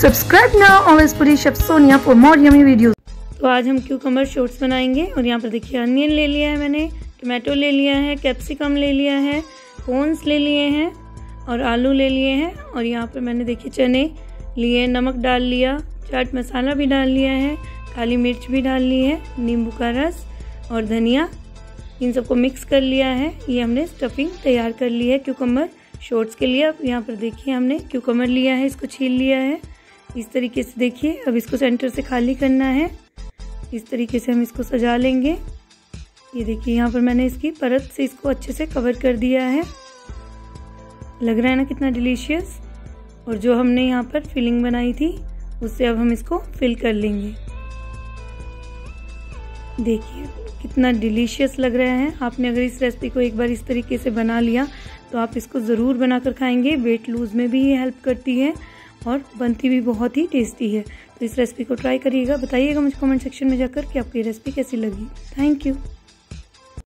Subscribe now on Puri Chef Sonia for more yummy videos। तो आज हम cucumber shorts बनाएंगे और यहाँ पर देखिए अनियन ले लिया है मैंने, टमाटो ले लिया है, कैप्सिकम ले लिया है, कॉर्न्स ले लिए हैं और आलू ले लिए हैं। और यहाँ पर मैंने देखिए चने लिए, नमक डाल लिया, चाट मसाला भी डाल लिया है, काली मिर्च भी डाल ली है, नींबू का रस और धनिया, इन सबको मिक्स कर लिया है। ये हमने स्टफिंग तैयार कर ली है क्यूकम्बर शॉर्ट्स के लिए। अब यहाँ पर देखिए हमने क्यूकम्बर लिया है, इसको छील लिया है इस तरीके से। देखिए अब इसको सेंटर से खाली करना है, इस तरीके से हम इसको सजा लेंगे। ये देखिए यहाँ पर मैंने इसकी परत से इसको अच्छे से कवर कर दिया है। लग रहा है ना कितना डिलीशियस। और जो हमने यहाँ पर फिलिंग बनाई थी उससे अब हम इसको फिल कर लेंगे। देखिए कितना डिलीशियस लग रहा है। आपने अगर इस रेसिपी को एक बार इस तरीके से बना लिया तो आप इसको ज़रूर बनाकर खाएंगे। वेट लूज़ में भी ये हेल्प करती है और बनती भी बहुत ही टेस्टी है। तो इस रेसिपी को ट्राई करिएगा, बताइएगा मुझे कमेंट सेक्शन में जाकर कि आपको ये रेसिपी कैसी लगी। Thank you.